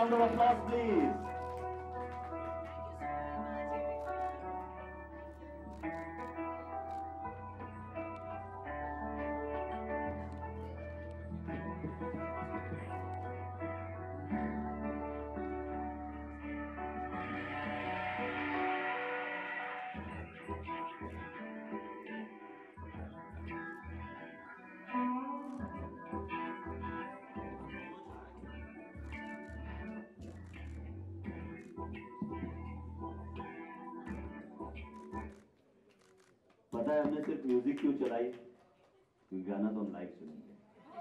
round of applause, please. पता है हमने सिर्फ म्यूजिक क्यों चलाई, क्योंकि गाना तो हम लाइव सुनेंगे।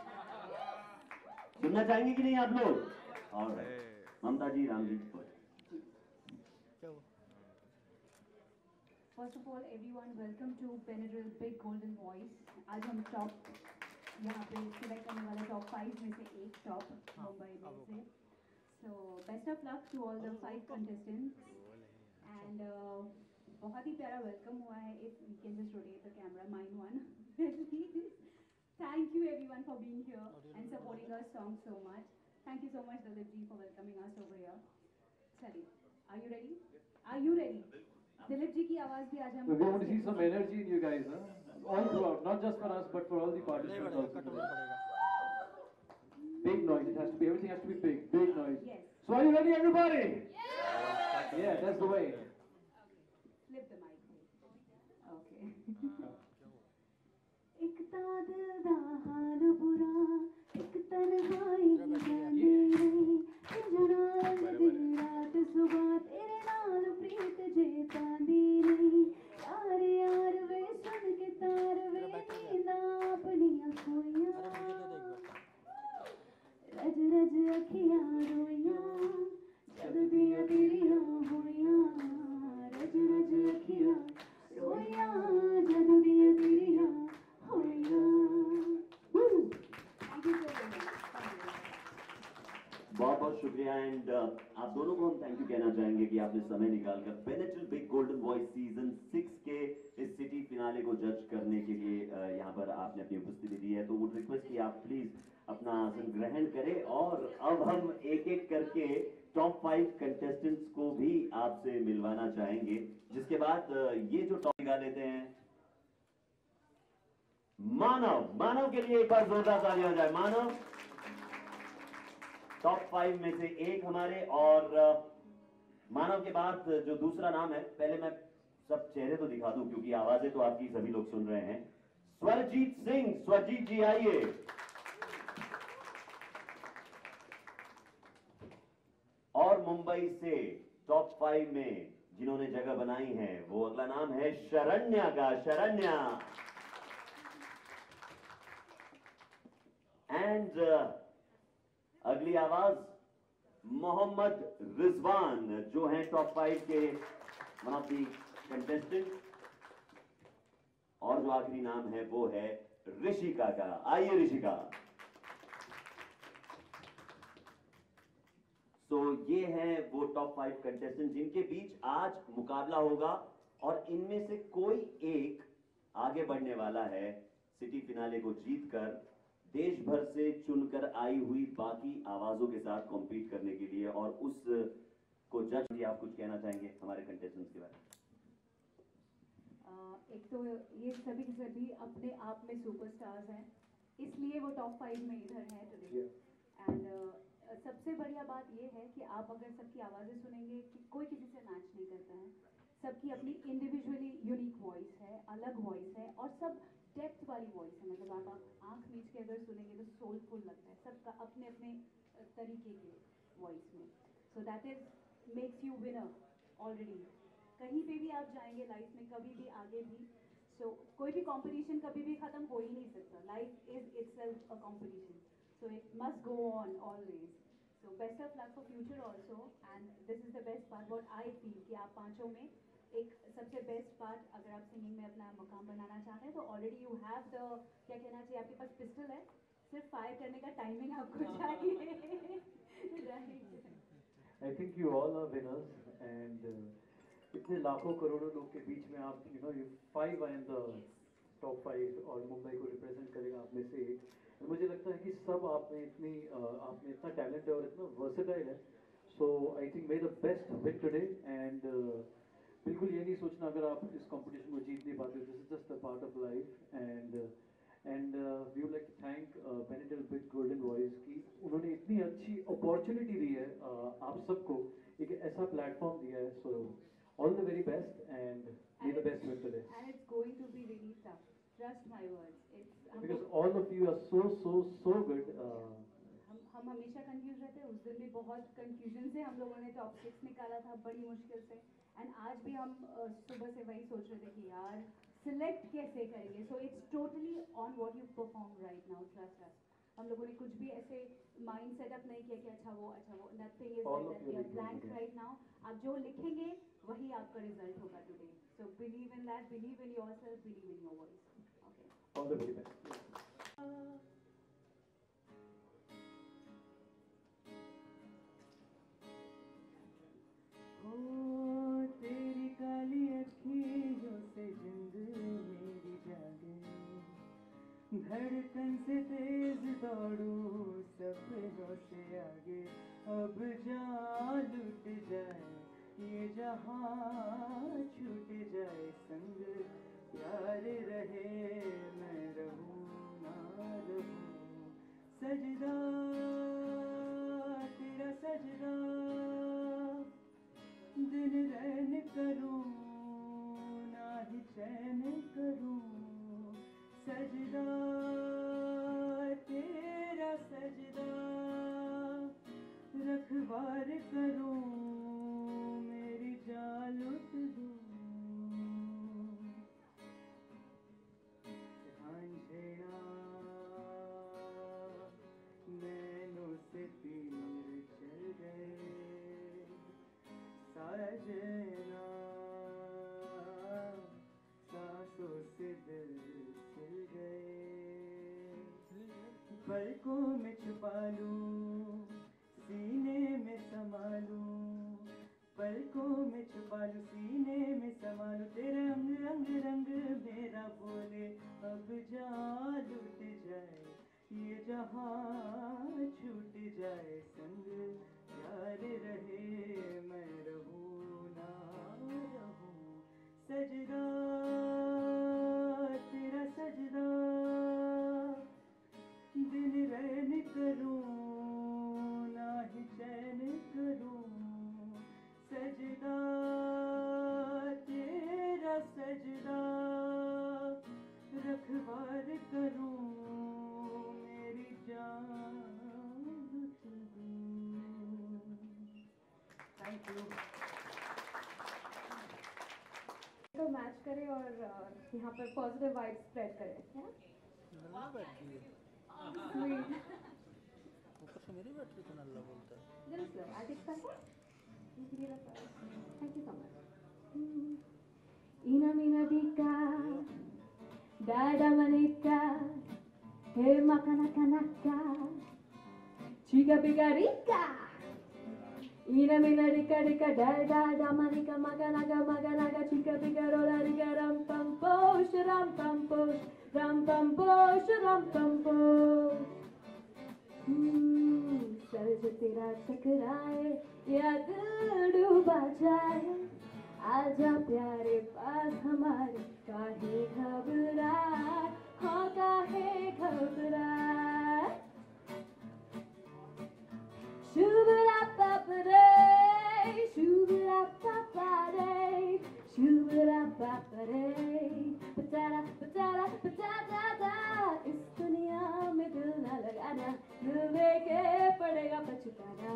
सुनना चाहेंगे कि नहीं आप लोग? और ममता जी, Ram ji. First of all, everyone, welcome to Benadryl Big Golden Voice. आज हम टॉप यहाँ पे सिलेक्ट करने वाले टॉप 5 में से एक टॉप मुंबई में से। So best of luck to all the 5 contestants and बहुत ही प्यारा वेलकम हुआ है। If we can just rotate the camera, mine one. Thank you everyone for being here and supporting our song so much. Thank you so much Dilip ji for welcoming us over here. चलिए, are you ready? Are you ready? Dilip ji की आवाज भी आज हम We want to see some energy in you guys, huh? All throughout, not just for us, but for all the participants also today. Big noise, it has to be, everything has to be big, big noise. Yes. So are you ready, everybody? Yes. Yeah, that's the way. Flip the mic. Okay. एक दिल दा हाल बुरा, एक तन्हाई जाने रही, जना दिन रात सुबह तेरे नाल प्रीत जे पांदी रही, यार यार वे सुन के तार वे नींदा अपनियां खोइयां, रज रज अखियां रोइयां, जद दियां तेरियां होइयां, रज रज अखियां रोइयां, जद दियां तेरियां होइयां। बहुत बहुत शुक्रिया एंड आप दोनों को हम थैंक यू कहना चाहेंगे कि आपने समय निकालकर Benadryl big golden voice season 6 के इस सिटी फिनाले को जज करने के लिए यहाँ पर आपने अपनी उपस्थिति दी है। तो वुड रिक्वेस्ट कि आप प्लीज अपना आसन ग्रहण करें और अब हम एक एक करके टॉप 5 कंटेस्टेंट्स को भी आपसे मिलवाना चाहेंगे, जिसके बाद ये जो टॉप निकाल लेते हैं मानव के लिए एक बार जोरदार तालियां हो जाए। मानव टॉप 5 में से एक हमारे, और मानव के बाद जो दूसरा नाम है, पहले मैं सब चेहरे तो दिखा दूं क्योंकि आवाजें तो आपकी सभी लोग सुन रहे हैं। स्वरजीत सिंह, स्वरजीत जी आइए। और मुंबई से टॉप 5 में जिन्होंने जगह बनाई है वो अगला नाम है शरण्या का। शरण्या एंड अगली आवाज मोहम्मद रिजवान जो हैं टॉप 5 के वन ऑफ दी कंटेस्टेंट, और जो आखिरी नाम है वो है ऋषिका का। आइए ऋषिका। तो ये हैं वो टॉप 5 कंटेस्टेंट जिनके बीच आज मुकाबला होगा और इनमें से कोई एक आगे बढ़ने वाला है सिटी फिनाले को जीतकर देश भर से चुनकर आई हुई बाकी आवाजों के साथ कॉम्पीट करने के लिए, और उस को जज भी आप कुछ कहना चाहेंगे हमारे कंटेस्टेंट्स के बारे में? एक तो ये सभी के सभी अपने आप में सुपरस्टार्स हैं, इसलिए वो टॉप 5 में इधर हैं टुडे। एंड सबसे बढ़िया बात ये है कि आप अगर सबकी आवाज़ें सुनेंगे कि कोई किसी से मैच नहीं करता है, सबकी अपनी इंडिविजुअली यूनिक वॉइस है, अलग वॉइस है, और सब डेप्थ वाली वॉइस है। मतलब आप आंख मीच के अगर सुनेंगे तो सोलफुल लगता है, सबका अपने अपने तरीके के वॉइस में। So that is makes you winner already. कहीं पे भी आप जाएंगे लाइफ में, कभी भी आगे भी, सो कोई भी कंपटीशन कभी भी खत्म हो ही नहीं सकता। Life is itself a competition, so it must go on always. So best of luck for future also, and this is the best part what I feel कि आप पांचों में एक सबसे बेस्ट पार्ट, अगर आप सिंगिंग में अपना मुकाम बनाना चाहते हैं तो ऑलरेडी यू हैव द, क्या कहना चाहिए, आपके पास पिस्टल है, सिर्फ फायर करने का टाइमिंग आपको चाहिए। I think you all are winners, and इतने लाखों करोड़ों लोग के बीच में आप, you 5 are in the top 5 और मुंबई को रिप्रेजेंट करेगा आप में से एक। मुझे लगता है कि सब आप में इतना टैलेंट है और इतना वर्सेटाइल है, So I think may the best win today and बिल्कुल ये नहीं सोचना अगर आप इस कंपटीशन को जीत नहीं पाते, this is just a part of life and we would like to thank Benadryl big golden voice की उन्होंने इतनी अच्छी अपॉर्चुनिटी दी है आप सबको एक ऐसा प्लेटफॉर्म दिया है. So all the very best and may the best win today And it's going to be really tough. Trust my words. Because all of you are so good. हम हमेशा कंफ्यूज रहते हैं. उस दिन भी बहुत कंफ्यूजन से हम लोगों ने टॉप 6 निकाला था बड़ी मुश्किल से. एंड आज भी हम सुबह से वही सोच रहे थे कि यार सिलेक्ट कैसे करेंगे. So it's totally on what you perform right now. Trust us. हम लोगों ने कुछ भी ऐसे माइंड सेटअप नहीं किया कि अच्छा वो nothing is All like of that. you we are will blank do. Right now. आप जो लिखेंगे वही आपका रिजल्ट होगा today. So believe in that. Believe in yourself. Believe in your voice. Okay. All the very best. ओ तेरी काली अखियों से जिंद मेरी जागे, धड़कन से तेज दौड़ूं सपनों से आगे. अब जान लुट जाए ये जहां, छूट जाए संग प्यार रहे मैं रहूं ना रहूं. सजदा तेरा सजदा दिन रैन करूं ना ही चैन करूं. सजदा तेरा सजदा रखवार करूं मेरी जान लुट दूं. झांझेड़ा नैनों से तीर चल गए, साजना सांसों से दिल खिल गए. पलकों में छुपा लूं सीने में समा लूं, पलकों में छुपा लूं सीने में समा लूं. तेरे अंग अंग रंग मेरा बोले अब जान लुट जाए ये जहां, छूट जाए संग प्यार रहे मैं रहूं ना रहूं. सजदा तेरा सजदा दिन रैन करूं ना ही चैन करूं. सजदा तेरा सजदा रखवार करूं मेरी जान लुट दूं. Thank you. तो मैच करें और यहाँ पर पॉजिटिव वाइब्स स्प्रेड करें. है ना? Sweet. ऊपर से मेरी बैटरी तो नल्ला बोलता है. Just slow. I'll take that one. Thank you so much. Ina mina dika, dada manika, hey makanaka naka, chica pica rica. Ina mina dika dika, dada manika, maganaga maganaga, chica pica rola rica, ram pam posh, ram pam posh, ram pam posh, ram pam posh. सर जो तेरा चकराए या दिल डूबा जाए, आजा प्यारे पास हमारे. काहे घबराए, हाँ काहे घबराए. Shubra papa re, shubra papa re, shubra papa re. Patara patara patata. इस दुनिया में दिल न लगाना, दिल देके पड़ेगा पछताना.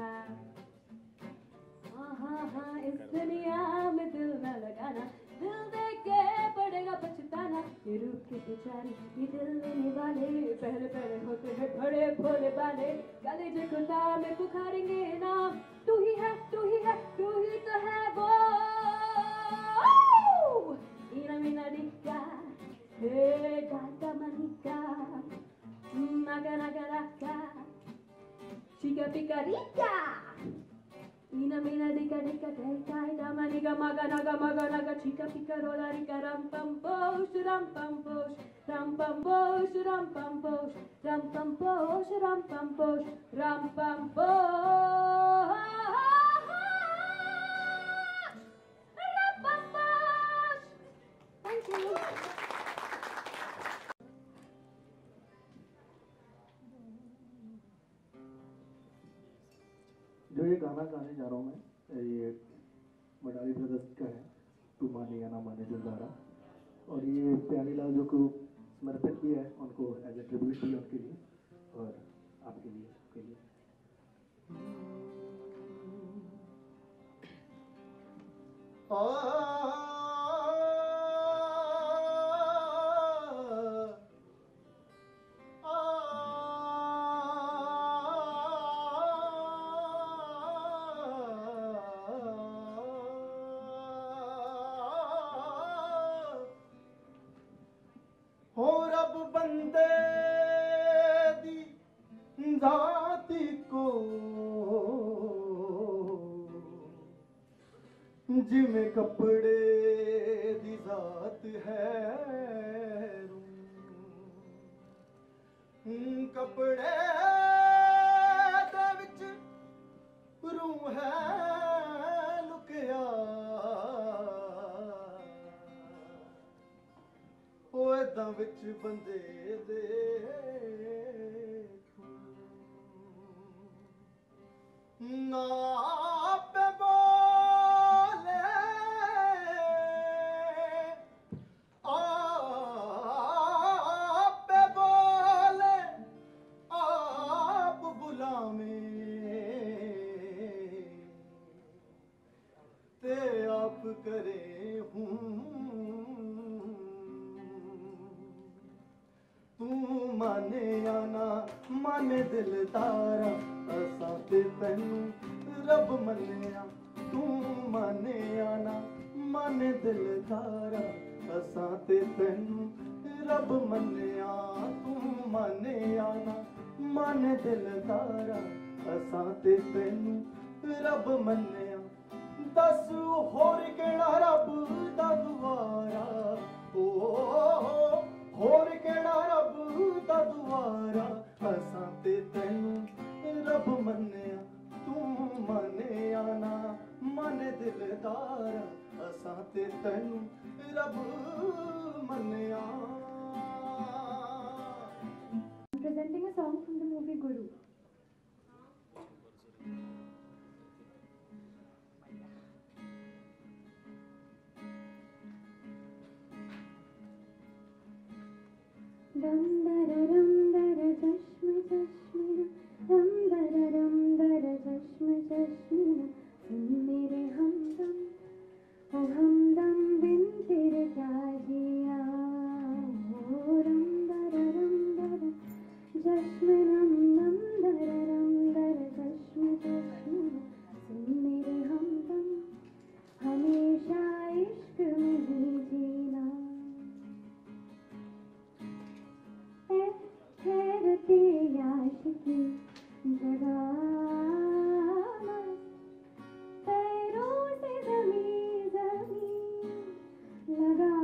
हाँ हाँ हाँ इस दुनिया में दिल न लगाना, दिल देके पड़ेगा पछताना. ये रूप के पुजारी ये दिल लेने वाले, पहले पहले होते हैं बड़े भोले भाले. कलेजे को नाम पुकारेंगे नाम, तू ही है तू ही है तू ही तो है वो. इना मिना डिक्का हे डाटा मनिका, naga naga naga, chica pica rica. Ina mina dika dika dika ina maniga maga naga, chica pica rola rica, ram pam posh, ram pam posh, ram pam posh, ram pam posh, ram pam posh, ram pam posh, ram pam posh. Thank you. जो ये गाना गाने जा रहा हूँ मैं, ये मडाली brothers का है, तू माने या ना माने दिलदारा, और ये प्यारीलाल जो को समर्पित किया है उनको, एज ए ट्रिब्यूट किया उनके लिए और आपके लिए, सबके लिए। हो रब बंदे दी जाति को जिमें कपड़े दी जात है, कपड़े दे विच रूह है लुकिया, ओदा विच बंदे दे ना पे बोले आप पे बोले आप बुलावे ते आप करे हूँ, तू माने या ना माने दिल तारा, असा ते तैनू रब मन्निया, तू माने या ना माने दिल तारा, असा ते तैनू रब मन्निया, तू माने या ना माने दिल तारा, असा ते तैनू रब मन्निया, दस होर केड़ा रब दा दुआरा, ओ होर केड़ा रब दा दुआरा, असां ते तैनू रब मन्निया, तू माने या ना माने दिलदारा, असां ते तैनू रब मन्निया। Presenting a song from the movie Guru. Dum dara dum dara chashma chashmina, dum dara dum dara chashma chashmina, सुन मेरे हमदम, ओ हमदम बिन तेरे क्या जिया, ओ रम दरा चश्मनम दम दरा चश्म चश्मिना, सुन मेरे हमदम, हमेशा इश्क में ही जीना, ठहरते आशिकी जगह पैरों से ज़मीं लगा,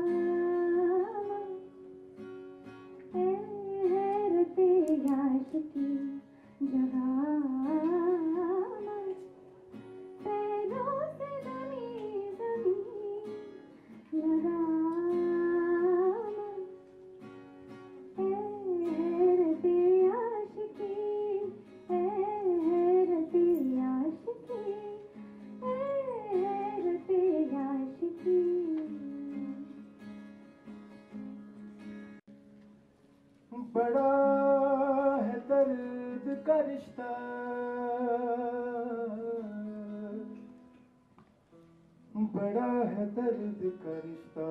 ठहरते आशिकी जगह पैरों से ज़मीं लगा, बड़ा है दर्द का रिश्ता, बड़ा है दर्द का रिश्ता,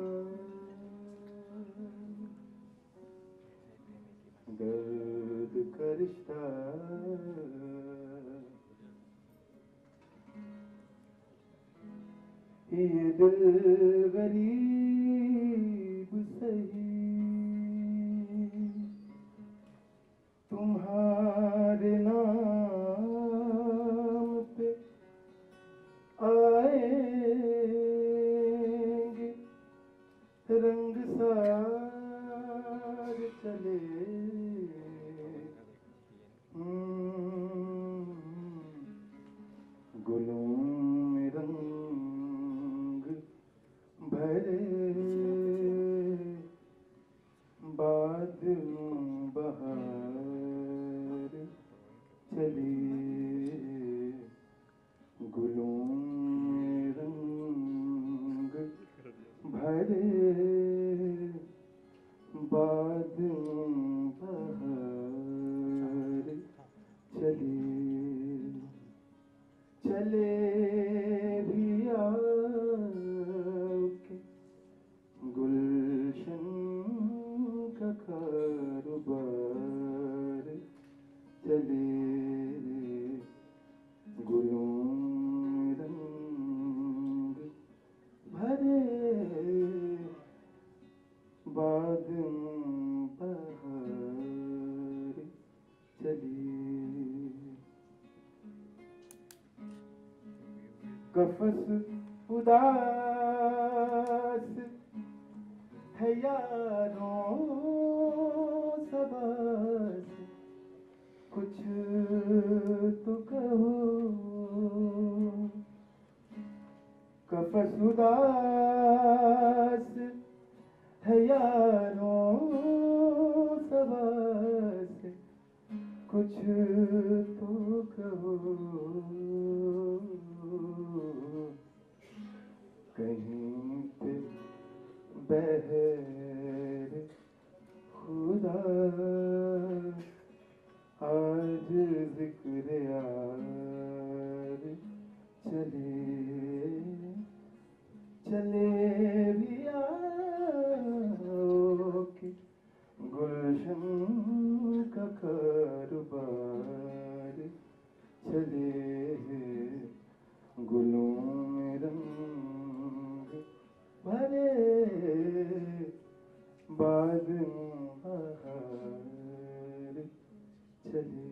दर्द का रिश्ता, ये दिल गरीब सही, तुम्हारे नाम पे आएंगे रंग साज चले, गुलों में रंग भरे बाद बहार चली गुलों में रंग भरे बाद बहार चली चले भी आपके गुलशन का कारोबार चले गुलों में रंग भरे बाद बहार चली कफस उदास है यारों सबस कुछ तो कहो कफस उदास है यारों सबस कुछ तो कहो कहीं पे बहर खुदा आज जिक्र यार चले चले भी आओ के गुलशन का कारोबार चले गुलों में रंग भरे बाद बहार चले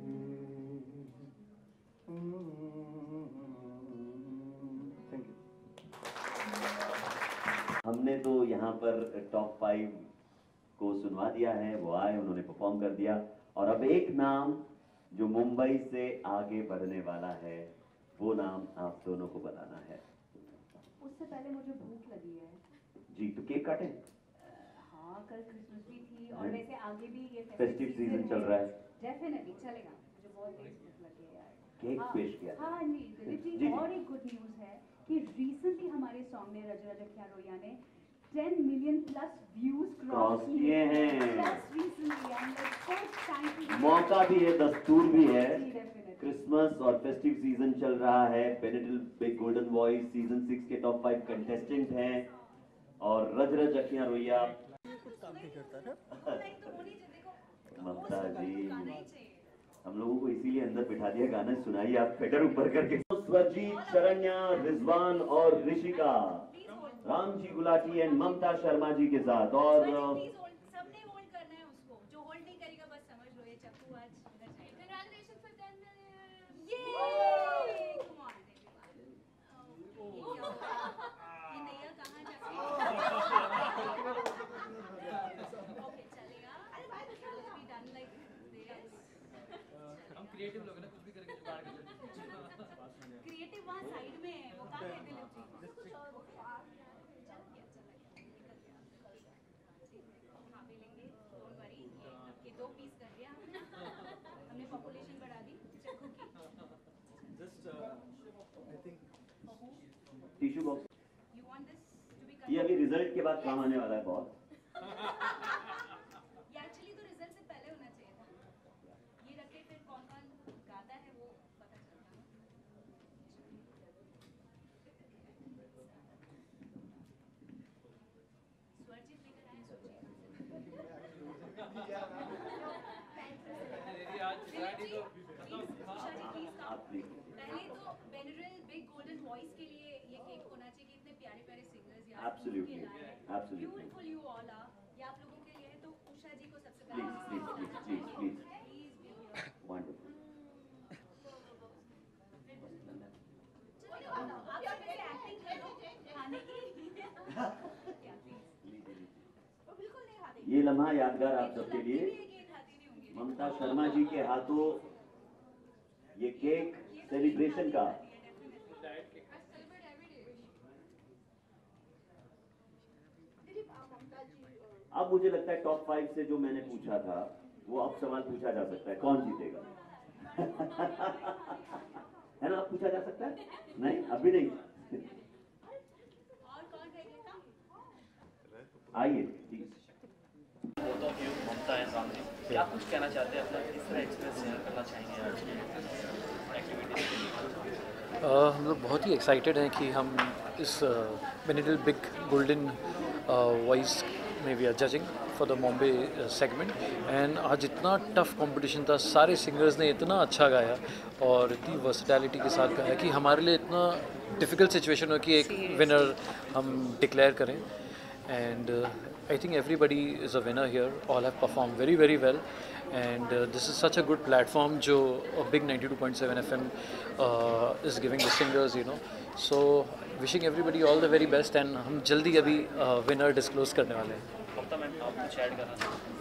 थैंक यू। हमने तो यहाँ पर टॉप 5 को सुनवा दिया है, वो आए, उन्होंने परफॉर्म कर दिया, और अब एक नाम जो मुंबई से आगे बढ़ने वाला है, वो नाम आप दोनों को बताना है। उससे पहले मुझे भूख लगी है। जी, तो केक काटें? हाँ, कल क्रिसमस भी थी और है। वैसे आगे भी ये फेस्टिव सीजन चल रहा है। डेफिनेटली चलेगा, मुझे बहुत तेज भूख लगी है यार। केक हाँ, पेश किया। हाँ जी दिलीप जी, जी, जी। और एक गुड न्यूज़ है कि रिसेंटली हमारे सॉन्ग ने रज रज अखियाँ रोया ने 10 मिलियन प्लस व्यूज क्रॉस किए हैं। Just recently, I'm like so thankful. मौका भी है, दस्तूर भी है। जी, definitely. क्रिसमस और फेस्टिव सीजन चल रहा है। पेनिटल बिग गोल्डन वॉइस सीजन 6 के टॉप 5 कंटेस्टेंट हैं, और रज रज अखियाँ रोइया। ये कुछ काम नहीं करता ना। ममता जी, हम लोगों को इसीलिए अंदर बिठा दिया, गाना सुनाइए आप फेडर ऊपर करके। स्वरजीत, शरण्या, रिजवान और ऋषिका, रामजी गुलाटी एंड ममता शर्मा जी के साथ। और सबने होल्ड करना है उसको, जो होल्ड नहीं करेगा बस समझ लो ये चक्कू आज उधर जाएगा। Congratulations for 10 million. Yay! Come on, everyone. ये क्या हो रहा है? ये नैया कहाँ जाती है? Okay, चलेगा। Will be done like this. हम क्रिएटिव लोग हैं ना, कुछ भी करके जुगाड़ कर सकते हैं। Creative वहाँ साइड में है, वो कहाँ है दिलीप जी? खा भी लेंगे, don't worry, ये 2 पीस कर दिया हमने पॉपुलेशन बढ़ा दी चक्कू की। Just, I think tissue box, You want this to be ये अभी रिजल्ट के बाद काम आने वाला है बहुत। ये एक्चुअली तो रिजल्ट से पहले होना चाहिए था। ये रखे फिर कौन कौन गाता है वो पता चलता है। स्वरजीत लेकर आए स्वरजीत। आप प्लीज। पहले तो बेनरल बिग गोल्डन वॉइस के लिए ये केक होना चाहिए कि इतने प्यारे प्यारे सिंगर्स यार Absolutely, absolutely. Beautiful you all are. ये आप लोगों के लिए है तो उषा जी को सबसे Please, please, please, please, please. Please Wonderful. आप सब ऐसे एक्टिंग करो खाने की क्या प्लीज बिल्कुल नहीं खाते। ये लम्हा यादगार आप सबके लिए। केक खाती नहीं होंगी। ममता शर्मा जी के हाथों ये केक सेलिब्रेशन का अब मुझे लगता है टॉप 5 से जो मैंने पूछा था वो अब सवाल पूछा जा सकता है, कौन जीतेगा? है ना, अब पूछा जा सकता है? नहीं, अभी नहीं। और कौन रहेगा? आइए please. Both of you, Mamta and Ramji, क्या कुछ कहना चाहते हैं, अपना किस तरह एक्सपीरियंस शेयर करना चाहेंगे आज की एक्टिविटी? हम लोग बहुत ही एक्साइटेड हैं कि हम इस बेनेडल बिग गोल्डन वॉइस में we are judging for the Bombay segment. And आज इतना टफ कंपटीशन था, सारे सिंगर्स ने इतना अच्छा गाया और इतनी वर्सटैलिटी के साथ गाया कि हमारे लिए इतना डिफ़िकल्ट सिचुएशन हो कि एक विनर हम डिक्लेयर करें। And I think everybody is a winner here. All have performed very, very well, and this is such a good platform. जो big 92.7 FM is giving the singers, you know. So wishing everybody all the very best, and हम जल्दी अभी winner disclose करने वाले हैं। ममता ma'am, आप कुछ add करना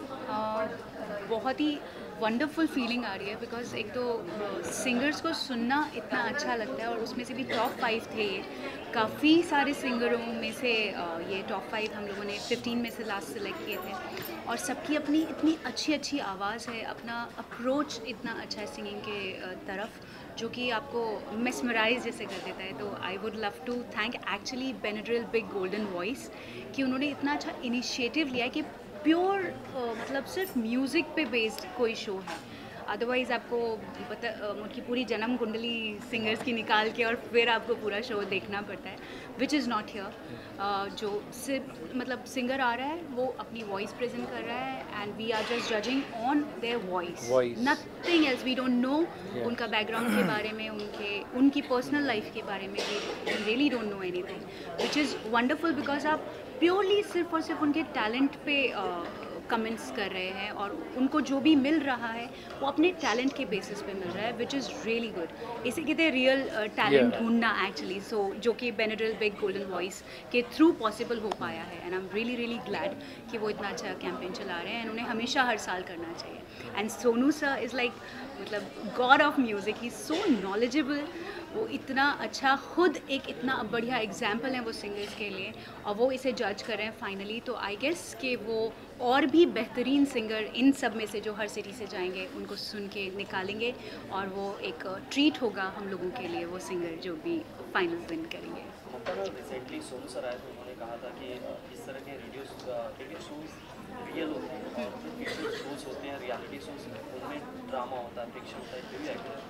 चाहेंगे? बहुत ही वंडरफुल फीलिंग आ रही है बिकॉज एक तो सिंगर्स को सुनना इतना अच्छा लगता है और उसमें से भी टॉप 5 थे ये। काफ़ी सारे सिंगरों में से ये टॉप 5 हम लोगों ने 15 में से लास्ट सेलेक्ट किए थे और सबकी अपनी इतनी अच्छी आवाज़ है, अपना अप्रोच इतना अच्छा है सिंगिंग के तरफ जो कि आपको मेस्मराइज जैसे कर देता है। तो I would love to thank actually Benadryl big golden voice कि उन्होंने इतना अच्छा इनिशिएटिव लिया कि प्योर मतलब सिर्फ म्यूज़िक पे बेस्ड कोई शो है। अदरवाइज़ आपको पता उनकी पूरी जन्म कुंडली सिंगर्स की निकाल के और फिर आपको पूरा शो देखना पड़ता है, विच इज़ नॉट हियर। जो सिर्फ मतलब सिंगर आ रहा है वो अपनी वॉइस प्रेजेंट कर रहा है and we are just judging on their voice, nothing else. We don't know उनका बैकग्राउंड के बारे में, उनकी पर्सनल लाइफ के बारे में we really don't know anything, which is wonderful because आप प्योरली सिर्फ और सिर्फ उनके टैलेंट पे कमेंट्स कर रहे हैं और उनको जो भी मिल रहा है वो अपने टैलेंट के बेसिस पे मिल रहा है, विच इज़ रियली गुड। इसे कहते हैं रियल टैलेंट ढूंढना एक्चुअली। सो जो कि बेनेड्रिल बिग गोल्डन वॉइस के थ्रू पॉसिबल हो पाया है and I am really glad कि वो इतना अच्छा कैंपेन चला रहे हैं एंड उन्हें हमेशा हर साल करना चाहिए। And Sonu sir is like मतलब god of music, he so knowledgeable. वो इतना अच्छा खुद एक इतना बढ़िया एग्जाम्पल है वो सिंगर्स के लिए और वो इसे जज कर रहे हैं फाइनली। तो आई गेस कि वो और भी बेहतरीन सिंगर इन सब में से जो हर सिटी से जाएंगे उनको सुन के निकालेंगे और वो एक ट्रीट होगा हम लोगों के लिए, वो सिंगर जो भी फाइनल विन करेंगे। Mamta ma'am, recently Sonu sir आए थे, उन्होंने कहा था कि इस तरह के रेडियो शोज रियल होते हैं और जो वीडियो शोज होते हैं रियलिटी शोज उनमें ड्रामा होता है, फिक्शन होता है, क्यों एक्टर?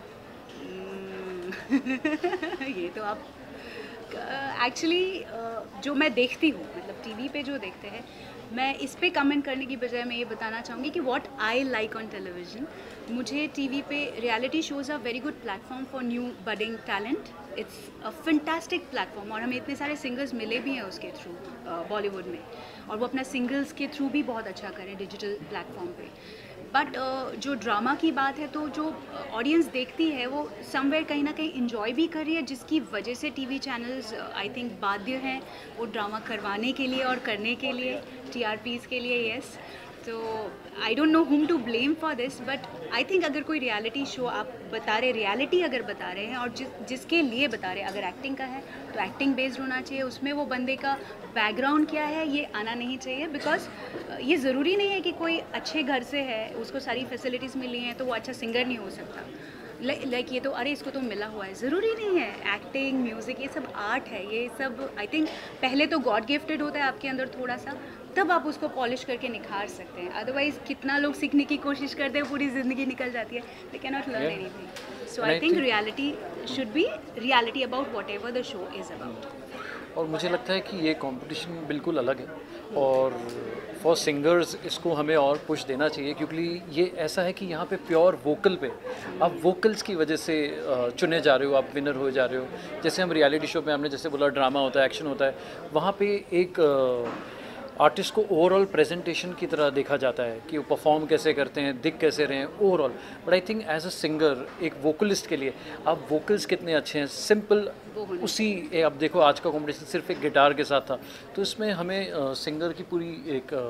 ये तो आप एक्चुअली जो मैं देखती हूँ मतलब टीवी पे जो देखते हैं, मैं इस पे कमेंट करने की बजाय मैं ये बताना चाहूँगी कि what I like on television. मुझे टीवी पे reality shows are very good platform for new budding talent. It's a fantastic platform और हमें इतने सारे सिंगर्स मिले भी हैं उसके थ्रू बॉलीवुड में और वो अपना सिंगल्स के थ्रू भी बहुत अच्छा करें डिजिटल प्लेटफॉर्म पे। बट जो ड्रामा की बात है तो जो ऑडियंस देखती है वो समवेयर कहीं ना कहीं इंजॉय भी कर रही है, जिसकी वजह से टीवी चैनल्स आई थिंक बाध्य हैं वो ड्रामा करवाने के लिए और करने के लिए, टीआरपीज़ के लिए। यस, तो I don't know whom to blame for this, but I think अगर कोई रियलिटी शो आप बता रहे, रियलिटी अगर बता रहे हैं और जिसके लिए बता रहे हैं, अगर एक्टिंग का है तो एक्टिंग बेस्ड होना चाहिए, उसमें वो बंदे का बैकग्राउंड क्या है ये आना नहीं चाहिए। बिकॉज ये ज़रूरी नहीं है कि कोई अच्छे घर से है, उसको सारी फैसिलिटीज़ मिली हैं तो वो अच्छा सिंगर नहीं हो सकता। लाइक ये तो अरे इसको तो मिला हुआ है, ज़रूरी नहीं है। एक्टिंग, म्यूज़िक, ये सब आर्ट है, ये सब आई थिंक पहले तो गॉड गिफ्टेड होता है आपके अंदर थोड़ा सा, तब आप उसको पॉलिश करके निखार सकते हैं। अदरवाइज़ कितना लोग सीखने की कोशिश करते हैं, पूरी ज़िंदगी निकल जाती है, they can not learn anything. So I think reality should be reality about whatever the show is about. और मुझे लगता है कि ये कंपटीशन बिल्कुल अलग है और फॉर सिंगर्स इसको हमें और पुश देना चाहिए, क्योंकि ये ऐसा है कि यहाँ पे प्योर वोकल पे आप वोकल्स की वजह से चुने जा रहे हो, आप विनर हो जा रहे हो। जैसे हम रियलिटी शो में हमने जैसे बोला ड्रामा होता है, एक्शन होता है, वहाँ पे एक आर्टिस्ट को ओवरऑल प्रेजेंटेशन की तरह देखा जाता है कि वो परफॉर्म कैसे करते हैं, दिख कैसे रहे हैं overall. But I think as a singer, एक वोकलिस्ट के लिए आप वोकल्स कितने अच्छे हैं, सिंपल उसी अब देखो आज का कॉम्पिटिशन सिर्फ एक गिटार के साथ था, तो इसमें हमें सिंगर की पूरी एक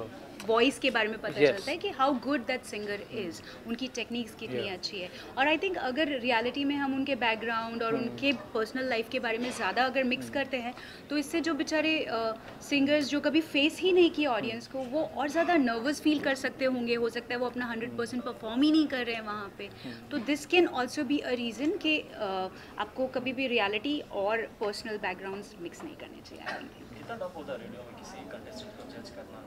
वॉइस के बारे में पता Yes. चलता है कि how good that singer is, उनकी टेक्निक्स कितनी अच्छी है। और आई थिंक अगर रियलिटी में हम उनके बैकग्राउंड और उनके पर्सनल लाइफ के बारे में ज़्यादा अगर मिक्स करते हैं तो इससे जो बेचारे सिंगर्स जो कभी फेस ही नहीं किए ऑडियंस को, वो और ज़्यादा नर्वस फील कर सकते होंगे, हो सकता है वो अपना 100% परफॉर्म ही नहीं कर रहे हैं वहाँ पे। तो this can also be a reason कि आपको कभी भी रियलिटी और पर्सनल बैकग्राउंड्स मिक्स नहीं करने चाहिए। कितना टफ होता है रेडियो में किसी कंटेस्टेंट को जज करना,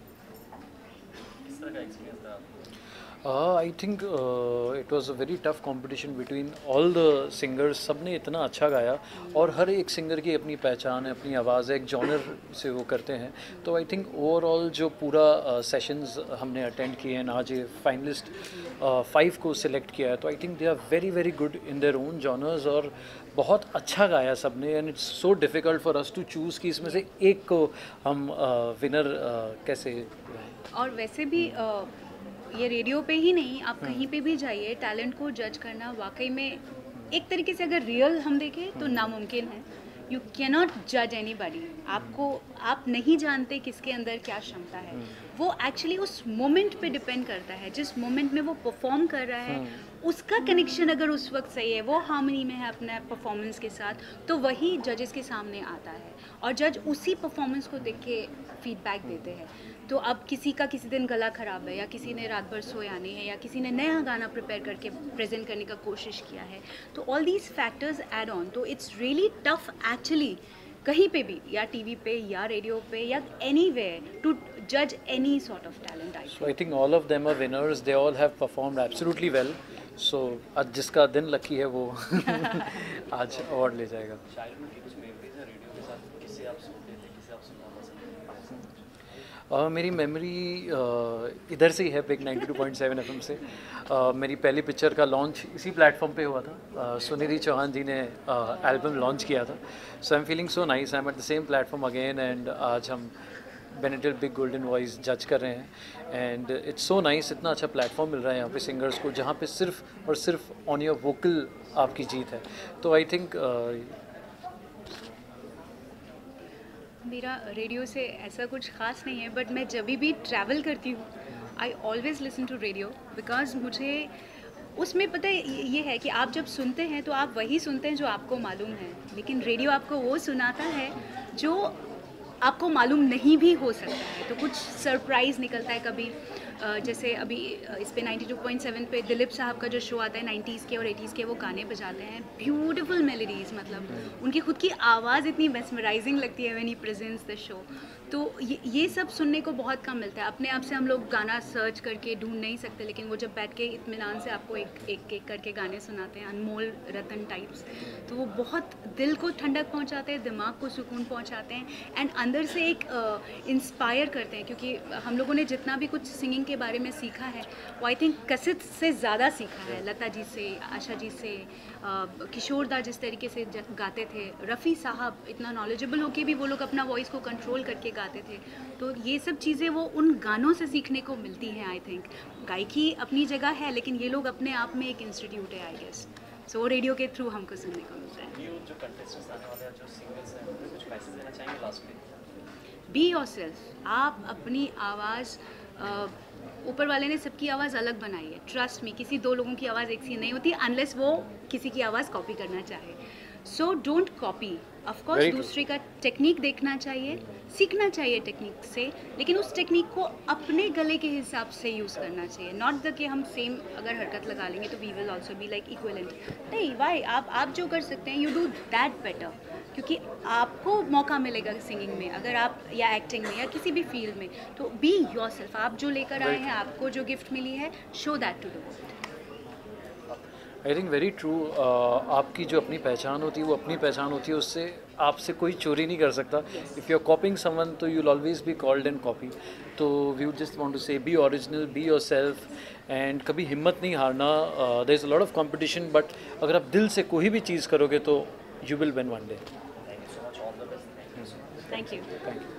किस तरह का एक्सपीरियंस रहा आपको? I think it was a very tough competition between all the singers. सब ने इतना अच्छा गाया और हर एक सिंगर की अपनी पहचान है, अपनी आवाज़ है, एक जॉनर से वो करते हैं। तो आई थिंक ओवरऑल जो पूरा सेशंस हमने अटेंड किए हैं, आज ये फाइनलिस्ट 5 को सिलेक्ट किया है, तो I think they are very very good in their own genres और बहुत अच्छा गाया सबने। And it's so difficult for us to choose कि इसमें से एक को हम विनर कैसे। और वैसे भी ये रेडियो पे ही नहीं, आप कहीं पे भी जाइए, टैलेंट को जज करना वाकई में एक तरीके से अगर रियल हम देखें तो नामुमकिन है। यू कैन नॉट जज एनीबॉडी। आप नहीं जानते किसके अंदर क्या क्षमता है। वो एक्चुअली उस मोमेंट पे डिपेंड करता है, जिस मोमेंट में वो परफॉर्म कर रहा है उसका कनेक्शन अगर उस वक्त सही है, वो हार्मनी में है अपने परफॉर्मेंस के साथ, तो वही जजेस के सामने आता है और जज उसी परफॉर्मेंस को देख के फीडबैक देते हैं। तो अब किसी का किसी दिन गला ख़राब है, या किसी ने रात भर सोया नहीं है, या किसी ने नया गाना प्रिपेयर करके प्रेजेंट करने का कोशिश किया है, तो all these factors add on. तो इट्स रियली टफ एक्चुअली कहीं पे भी, या टीवी पे या रेडियो पे या एनीवेयर, टू जज any sort of talent. So I think all of them are winners. They all have performed absolutely well. So आज जिसका दिन लकी है वो आज अवार्ड ले जाएगा। चाइल्डहुड की कुछ मेमोरीज है रेडियो के साथ, किससे आप सुनते थे, किससे आप सुनना पसंद करते थे? मेरी मेमोरी इधर से ही है, बिग 92.7 FM से। मेरी पहली पिक्चर का लॉन्च इसी प्लेटफॉर्म पे हुआ था। सुनिधि चौहान जी ने एल्बम लॉन्च किया था। So I am feeling so nice, I am at the same platform again and आज हम बेनेटल बिग गोल्डन वॉइस जज कर रहे हैं। एंड इट्स सो नाइस, इतना अच्छा प्लेटफॉर्म मिल रहा है यहाँ पे सिंगर्स को, जहाँ पे सिर्फ और सिर्फ ऑन योर वोकल आपकी जीत है। तो आई थिंक मेरा रेडियो से ऐसा कुछ ख़ास नहीं है, बट मैं जब भी ट्रैवल करती हूँ I always listen to radio, because मुझे उसमें पता है ये है कि आप जब सुनते हैं तो आप वही सुनते हैं जो आपको मालूम है, लेकिन रेडियो आपको वो सुनाता है जो आपको मालूम नहीं भी हो सकता है। तो कुछ सरप्राइज़ निकलता है कभी। जैसे अभी इस पे 92.7 पे दिलीप साहब का जो शो आता है 90s के और 80s के, वो गाने बजाते हैं, ब्यूटीफुल मेलोडीज़, मतलब उनकी खुद की आवाज़ इतनी मेस्मराइजिंग लगती है when he presents the show. तो ये सब सुनने को बहुत कम मिलता है। अपने आप से हम लोग गाना सर्च करके ढूंढ नहीं सकते, लेकिन वो जब बैठ के इत्मीनान से आपको एक करके गाने सुनाते हैं, अनमोल रतन टाइप्स, तो वो बहुत दिल को ठंडक पहुंचाते हैं, दिमाग को सुकून पहुंचाते हैं एंड अंदर से एक इंस्पायर करते हैं। क्योंकि हम लोगों ने जितना भी कुछ सिंगिंग के बारे में सीखा है वो आई थिंक कसरत से ज़्यादा सीखा है। लता जी से, आशा जी से, किशोर दा जिस तरीके से गाते थे, रफ़ी साहब इतना नॉलेजेबल होके भी वो लोग अपना वॉइस को कंट्रोल करके गाते थे। तो ये सब चीज़ें वो उन गानों से सीखने को मिलती हैं। आई थिंक गायकी अपनी जगह है, लेकिन ये लोग अपने आप में एक इंस्टीट्यूट है आई गेस। सो रेडियो के थ्रू हमको सुनने को मिलता है। न्यू जो कंटेस्टेंट्स आने वाले हैं, जो सिंगर्स हैं, उनको कुछ मैसेज देना चाहेंगे लास्ट में? Be yourself. आप अपनी आवाज़, ऊपर वाले ने सबकी आवाज़ अलग बनाई है, ट्रस्ट मी। किसी दो लोगों की आवाज़ एक सी नहीं होती अनलेस वो किसी की आवाज़ कॉपी करना चाहे। So don't copy. ऑफकोर्स दूसरे का टेक्निक देखना चाहिए, सीखना चाहिए टेक्निक से, लेकिन उस टेक्निक को अपने गले के हिसाब से यूज़ करना चाहिए। नॉट द कि हम सेम अगर हरकत लगा लेंगे तो we will also be like equivalent. नहीं, वाई आप जो कर सकते हैं यू डू दैट बेटर, क्योंकि आपको मौका मिलेगा सिंगिंग में, अगर आप या एक्टिंग में या किसी भी फील्ड में, तो बी योरसेल्फ। आप जो लेकर आए हैं, आपको जो गिफ्ट मिली है, show that to the world. I think very true. आपकी जो अपनी पहचान होती है वो अपनी पहचान होती है, उससे आपसे कोई चोरी नहीं कर सकता। If you are copying someone तो you will always be called and copy. तो we would just want to say be original, be yourself and कभी हिम्मत नहीं हारना। There is a lot of competition, but अगर आप दिल से कोई भी चीज़ करोगे तो you will win one day. Thank you so much, all the best. Thank you. Thank you.